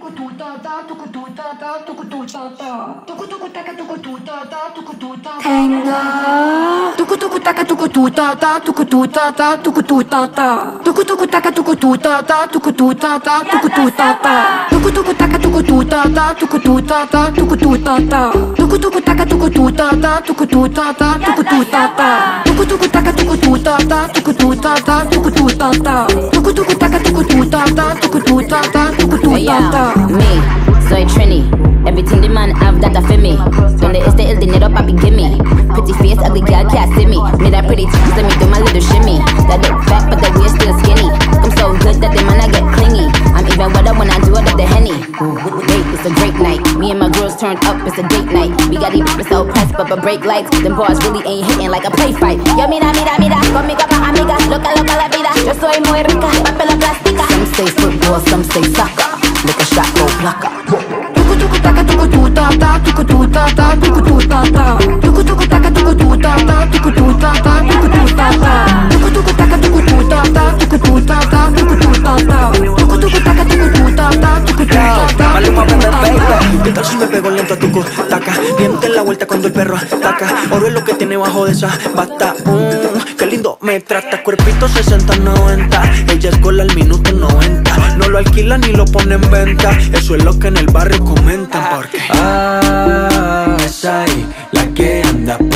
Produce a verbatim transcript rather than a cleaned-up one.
Tuku tuku taka tuku tu ta ta tuku tu ta ta tuku tu ta ta tuku tuku taka tuku tu ta ta tuku tu ta ta tuku tu ta ta tuku tuku taka tuku tu ta ta tuku tu ta ta tuku tu ta ta tuku tuku taka tuku tu ta ta tuku tu ta ta tuku tu ta ta tuku tuku taka tuku tu ta ta tuku tu ta ta tuku tu ta ta tuku tuku taka tuku tu ta ta tuku tu ta ta tuku tu ta ta. Me, soy Trini. Everything the man have that I feel me. Donde este el dinero papi gimme. Pretty face, ugly girl can't see me. Me that pretty teeth, let me do my little shimmy. That look fat but the waist still skinny. I'm so good that the man I get clingy. I'm even wetter when I do it up the Henny. Wait, it's a great night. Me and my girls turned up, it's a date night. We got these bitches so pressed but but break lights. Them bars really ain't hitting like a play fight. Yo mira, mira, mira, conmigo pa' amiga. Loca, loca la vida, yo soy muy rica. Papel la plástica. Some say football, some say soccer. Look a shot, go placa. Tuku tuku taka tuku tu ta ta tuku tu ta ta tuku tu ta ta tuku tuku taka tuku tu ta ta tuku tu ta ta tuku tu ta ta tuku tuku taka tuku tu ta ta tuku tu ta ta tuku tu ta ta tuku tuku taka tuku tu ta ta tuku tu ta ta. Maluma, bebé, baby. ¿Qué tal si me pego lento a tu taca? Diente en la vuelta cuando el perro ataca. Oro es lo que tiene bajo de esa bata. Mmm, qué lindo me trata. Cuerpito sesenta noventa. Ella es gol al minuto noventa. No lo alquila ni lo pone en venta. Eso es lo que en el barrio comentan porque ah, es ahí la que anda